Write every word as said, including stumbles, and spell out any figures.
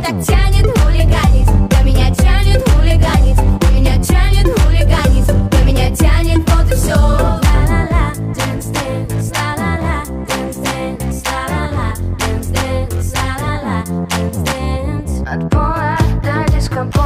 так тянет хулиганить, да меня тянет хулиганить, да меня тянет хулиганить, да меня тянет, вот и все. Ла-ла-ла, dance, dance, ла-ла-ла, dance, dance, ла-ла-ла, dance, dance, ла-ла-ла, dance, dance. От пола до дискотеки.